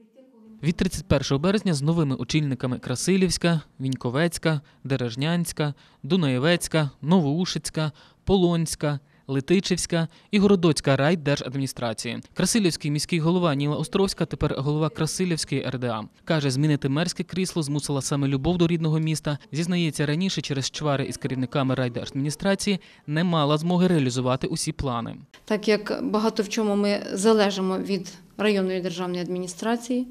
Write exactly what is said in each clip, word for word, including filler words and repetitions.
Від тридцять першого березня з новими очільниками Красилівська, Віньковецька, Дережнянська, Дунаєвецька, Новоушицька, Полонська, Летичівська і Городоцька райдержадміністрації. Красилівський міський голова Ніла Островська тепер голова Красилівської ер де а. Каже, змінити мерське крісло змусила саме любов до рідного міста. Зізнається, раніше через чвари із керівниками райдержадміністрації не мала змоги реалізувати усі плани. Так як багато в чому ми залежимо від районної державної адміністрації,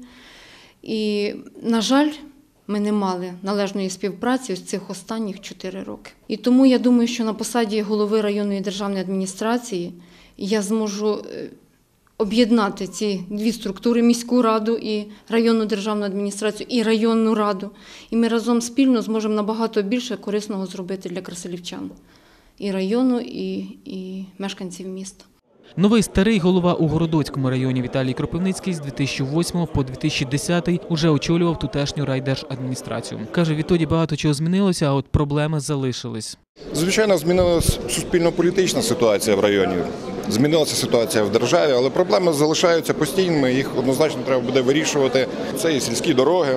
і, на жаль, ми не мали належної співпраці з цих останніх чотири роки. І тому я думаю, що на посаді голови районної державної адміністрації я зможу об'єднати ці дві структури – міську раду і районну державну адміністрацію, і районну раду. І ми разом спільно зможемо набагато більше корисного зробити для красилівчан. І району, і, і мешканців міста. Новий старий голова у Городоцькому районі Віталій Кропивницький з дві тисячі восьмого по дві тисячі десятий уже очолював тутешню райдержадміністрацію. Каже, відтоді багато чого змінилося, а от проблеми залишились. Звичайно, змінилася суспільно-політична ситуація в районі, змінилася ситуація в державі, але проблеми залишаються постійними, їх однозначно треба буде вирішувати. Це і сільські дороги,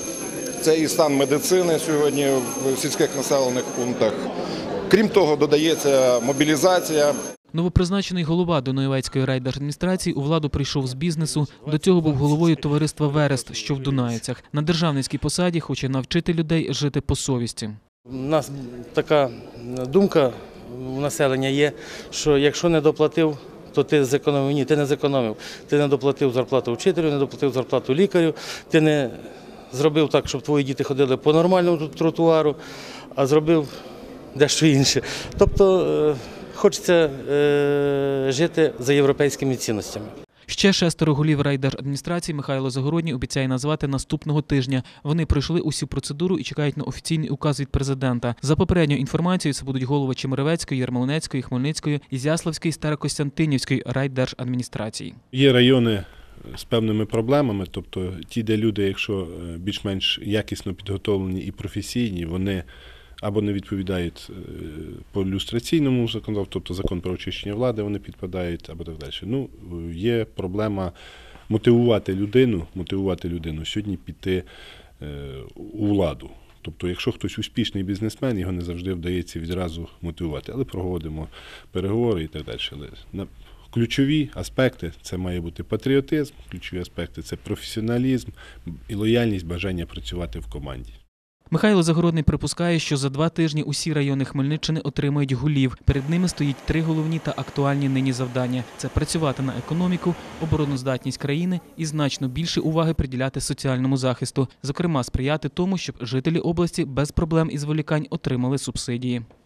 це і стан медицини сьогодні в сільських населених пунктах. Крім того, додається мобілізація. Новопризначений голова Дунаєвецької райдержадміністрації у владу прийшов з бізнесу. До цього був головою товариства «Верест», що в Дунаївцях. На державницькій посаді хоче навчити людей жити по совісті. У нас така думка у населення є, що якщо не доплатив, то ти зекономив. Ні, ти не зекономив. Ти не доплатив зарплату вчителю, не доплатив зарплату лікарю, ти не зробив так, щоб твої діти ходили по нормальному тротуару, а зробив дещо інше. Тобто хочеться е, жити за європейськими цінностями. Ще шестеро голів райдержадміністрації Михайло Загородній обіцяє назвати наступного тижня. Вони пройшли усю процедуру і чекають на офіційний указ від президента. За попередньою інформацією, це будуть голови Чемеровецької, Ярмолинецької, Хмельницької, Ізяславської, Старокостянтинівської райдержадміністрації. Є райони з певними проблемами, тобто ті, де люди, якщо більш-менш якісно підготовлені і професійні, вони або не відповідають по люстраційному законодавству, тобто закон про очищення влади, вони підпадають, або так далі. Ну, є проблема мотивувати людину, мотивувати людину сьогодні піти у владу. Тобто, якщо хтось успішний бізнесмен, його не завжди вдається відразу мотивувати, але проводимо переговори і так далі. Але ключові аспекти – це має бути патріотизм, ключові аспекти – це професіоналізм і лояльність, бажання працювати в команді. Михайло Загородний припускає, що за два тижні усі райони Хмельниччини отримають голів. Перед ними стоїть три головні та актуальні нині завдання – це працювати на економіку, обороноздатність країни і значно більше уваги приділяти соціальному захисту. Зокрема, сприяти тому, щоб жителі області без проблем і зволікань отримали субсидії.